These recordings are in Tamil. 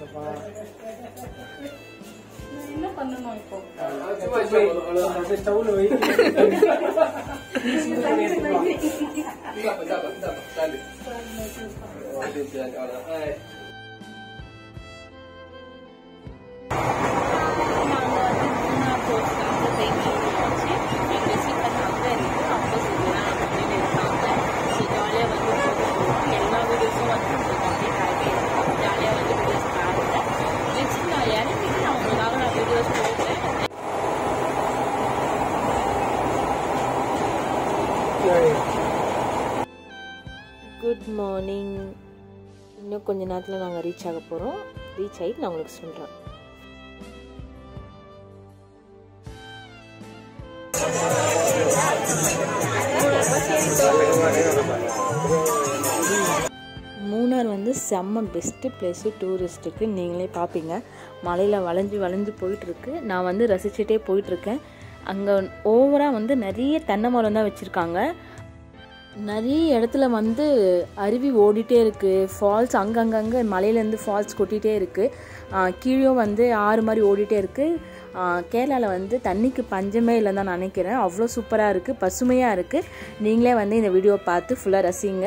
என்ன பண்ணணும் இப்போ? ஸ்டவ்ல வை. Good morning. இன்னும் கொஞ்ச நேரத்தில் நாங்கள் ரீச் ஆக போகிறோம். ரீச் ஆகிட்டு நான் உங்களுக்கு சொல்கிறேன். மூணார் வந்து செம்ம பெஸ்ட்டு பிளேஸு டூரிஸ்ட்டுக்கு. நீங்களே பார்ப்பீங்க, மலையில் வளைஞ்சு போயிட்டுருக்கு. நான் வந்து ரசிச்சுட்டே போயிட்டுருக்கேன். அங்கே ஓவராக வந்து நிறைய தென்னை மரம் தான் வச்சுருக்காங்க. நிறைய இடத்துல வந்து அருவி ஓடிட்டே இருக்குது. ஃபால்ஸ் அங்கங்கே மலையிலேருந்து ஃபால்ஸ் கொட்டிகிட்டே இருக்குது. கீழே வந்து ஆறு மாதிரி ஓடிட்டே இருக்குது. கேரளாவில் வந்து தண்ணிக்கு பஞ்சமே இல்லைன்னு தான் நினைக்கிறேன். அவ்வளோ சூப்பராக இருக்குது, பசுமையாக இருக்குது. நீங்களே வந்து இந்த வீடியோ பார்த்து ஃபுல்லாக ரசிங்க.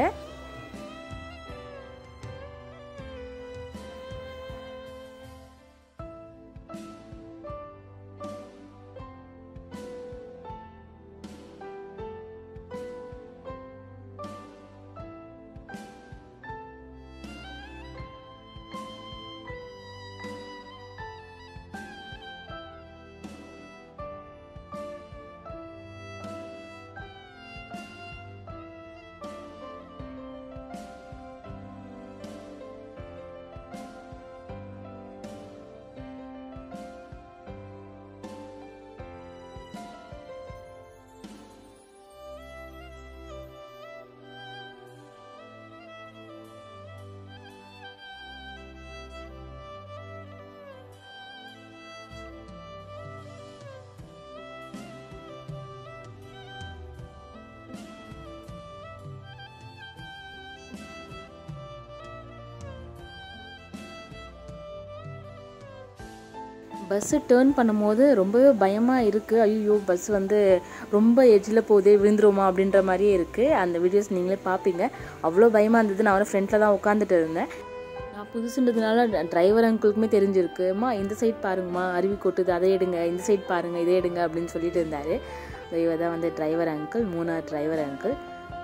பஸ்ஸு டேர்ன் பண்ணும்போது ரொம்பவே பயமாக இருக்குது. ஐயோ, பஸ் வந்து ரொம்ப எட்ஜில் போகுதே, விழுந்துருமா அப்படின்ற மாதிரியே இருக்குது. அந்த வீடியோஸ் நீங்களே பார்ப்பீங்க. அவ்வளோ பயமாக இருந்தது. நான் ஃப்ரண்ட்டில் தான் உட்காந்துட்டு இருந்தேன். நான் புதுசுன்றதுனால டிரைவர் அங்கிளுக்குமே தெரிஞ்சிருக்குமா, இந்த சைட் பாருங்கம்மா அருவி கொட்டுது, அதை எடுங்க, இந்த சைட் பாருங்கள், இதை எடுங்க அப்படின்னு சொல்லிட்டு இருந்தார். இவர் தான் வந்து driver uncle, Munnar driver uncle.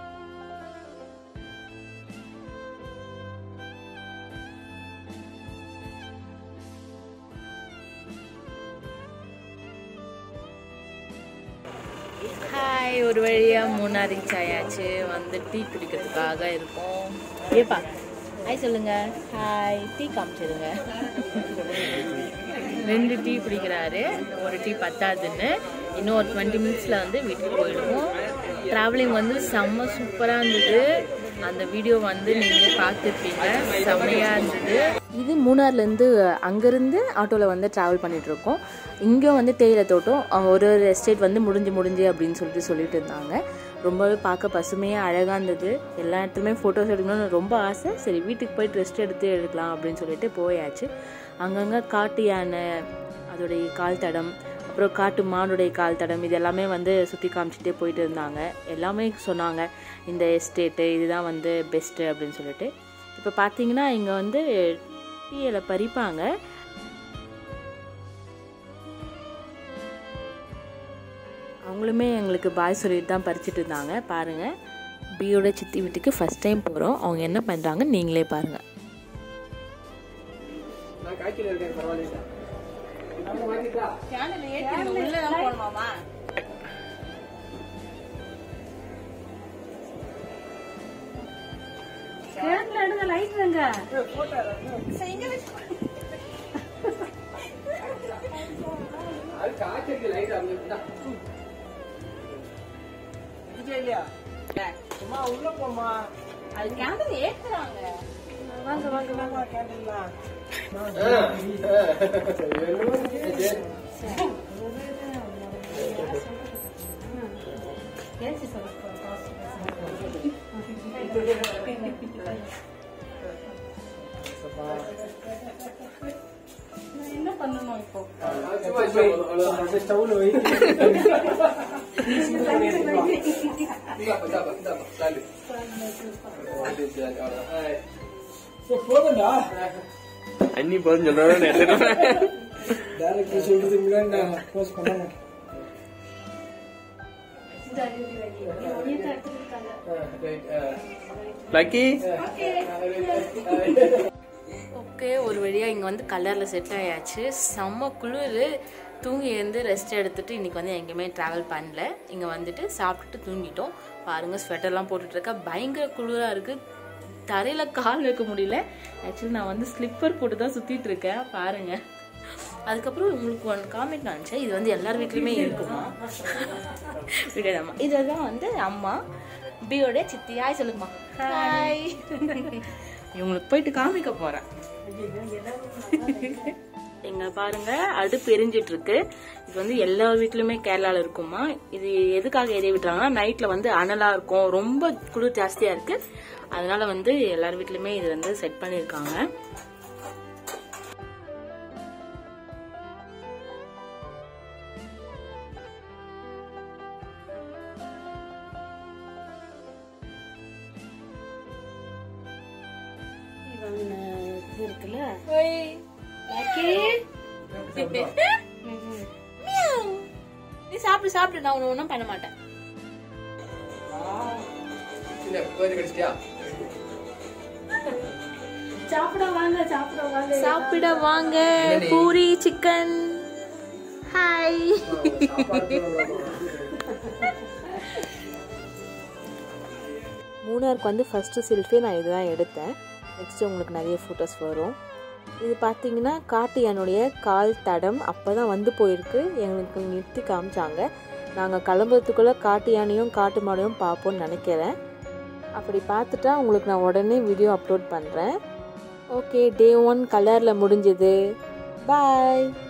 Hi, ஒரு வழியாக மூணார் ரீச் ஆயாச்சு. வந்து டீ குடிக்கிறதுக்காக இருக்கோம். ஏப்பா ஹாய் சொல்லுங்க. ஹாய், டீ காமிச்சிருங்க. 2 டீ குடிக்கிறாரு. ஒரு டீ பத்தாதுன்னு. இன்னும் ஒரு 20 மினிட்ஸில் வந்து வீட்டுக்கு போயிடுவோம். ட்ராவலிங் வந்து செம்ம சூப்பராக இருந்தது. அந்த வீடியோ வந்து நீங்கள் பார்த்துருப்பீங்க, செம்மையாக இருந்தது. இது மூணார்லேருந்து அங்கேருந்து ஆட்டோவில் வந்து ட்ராவல் பண்ணிகிட்ருக்கோம். இங்கேயும் வந்து தேயிலை தோட்டம், ஒரு எஸ்டேட் வந்து முடிஞ்சு அப்படின்னு சொல்லிட்டு இருந்தாங்க. ரொம்பவே பார்க்க பசுமையாக அழகாக இருந்தது. எல்லா இடத்துலையுமே ஃபோட்டோஸ் எடுக்கணும்னு ரொம்ப ஆசை. சரி, வீட்டுக்கு போய்ட்டு ரெஸ்ட் எடுக்கலாம் அப்படின்னு சொல்லிட்டு போயாச்சு. அங்கங்கே காட்டு யானை, அதோடைய கால் தடம், அப்புறம் காட்டு மானுடைய கால் தடம், இது எல்லாமே வந்து சுற்றி காமிச்சிட்டே போயிட்டு இருந்தாங்க. எல்லாமே சொன்னாங்க இந்த எஸ்டேட்டு இதுதான் வந்து பெஸ்ட்டு அப்படின்னு சொல்லிட்டு. இப்போ பார்த்தீங்கன்னா இங்கே வந்து டீ இலை பறிப்பாங்க. அவங்களுமே எங்களுக்கு பாய் சொல்லிட்டு தான் பறிச்சுட்டு இருந்தாங்க. பாருங்கள், பியோட சித்தி வீட்டுக்கு ஃபஸ்ட் டைம் போகிறோம். அவங்க என்ன பண்ணுறாங்க நீங்களே பாருங்கள். உள்ள போமா, அது கேண்டில் ஏத்துறாங்க. வாங்க வாங்க வாங்க கேண்டில்லாம் என்ன பண்ணணும் இப்போ? ஸ்டவ்ல வை. போதும்டா. அண்ணி போதும் சொல்றேன். டைரக்டர் சொல்றதுக்கு முன்னாடி நான் போஸ்ட் பண்ணணும். லக்கி ஓகே, ஒரு வழியாக இங்கே வந்து கலரில் செட் ஆயாச்சு. செம்ம குளிர். தூங்கி எழுந்து ரெஸ்ட் எடுத்துகிட்டு இன்றைக்கி வந்து எங்கேயுமே ட்ராவல் பண்ணல. இங்கே வந்துட்டு சாப்பிட்டுட்டு தூங்கிட்டோம். பாருங்கள், ஸ்வெட்டர்லாம் போட்டுட்ருக்கா. பயங்கர குளிராக இருக்குது. தரையில் கால் வைக்க முடியல. ஆக்சுவலி நான் வந்து ஸ்லிப்பர் போட்டு தான் சுற்றிட்டு இருக்கேன். பாருங்கள். அதுக்கப்புறம் உங்களுக்கு ஒன்று காமெண்ட் நினச்சேன். இது வந்து எல்லார் வீட்லையுமே இருக்குமா விடலாமா? இதுதான் வந்து அம்மா பியோட சித்தி. ஹாய் சொல்லுங்கம்மா. ஹாய். இவங்களுக்கு போயிட்டு காமிக்க போகிறேன். இங்க பாருங்க, அடுப்பு எரிஞ்சிட்டு இருக்கு. இது வந்து எல்லா வீட்லயுமே கேரளால இருக்குமா. இது எதுக்காக எரிய விட்டுறாங்கன்னா, நைட்ல வந்து அனலா இருக்கும், ரொம்ப குளிர் ஜாஸ்தியா இருக்கு. அதனால வந்து எல்லார் வீட்லயுமே இது வந்து செட் பண்ணிருக்காங்க. இருக்குல்ல, நீ சாப்பிடு சாப்பிடு, நான் ஒன்னும் ஒன்றும் பண்ண மாட்டேன். சாப்பிட வாங்க. பூரி சிக்கன். ஹாய். மூணாருக்கு வந்து ஃபர்ஸ்ட் செல்ஃபி நான் இதுதான் எடுத்தேன். நெக்ஸ்ட் உங்களுக்கு நிறைய ஃபோட்டோஸ் வரும். இது பார்த்தீங்கன்னா காட்டு யானையுடைய கால் தடம் அப்போ தான் வந்து போயிருக்கு. எங்களுக்கு நிறுத்தி காமிச்சாங்க. நாங்கள் கிளம்புறதுக்குள்ளே காட்டு யானையும் காட்டு மாடையும் பார்ப்போம்னு நினைக்கிறேன். அப்படி பார்த்துட்டா உங்களுக்கு நான் உடனே வீடியோ அப்லோட் பண்ணுறேன். ஓகே, டே 1 கலரில் முடிஞ்சது. பாய்.